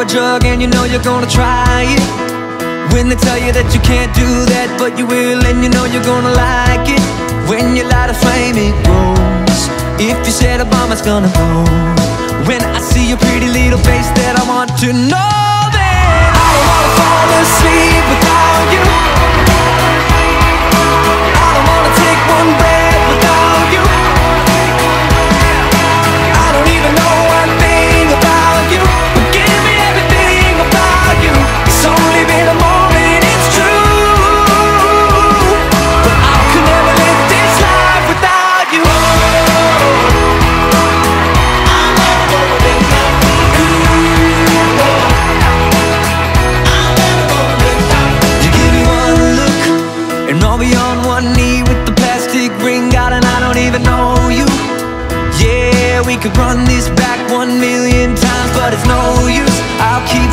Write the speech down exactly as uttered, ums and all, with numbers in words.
a drug and you know you're gonna try it. When they tell you that you can't do that, but you will, and you know you're gonna like it. When you light a flame, it grows. If you set a bomb, it's gonna go. When I see your pretty little face, that I want to know that I don't wanna fall asleep without you. I don't wanna take one breath without you. I don't even know one thing about you, but give me everything about you. It's only been a moment, it's true, but I could never live this life without you. You give me one look and I'll be on one knee with the plastic ring out, and I don't even know you. Yeah, we could run this back one million times, but it's no use. I'll keep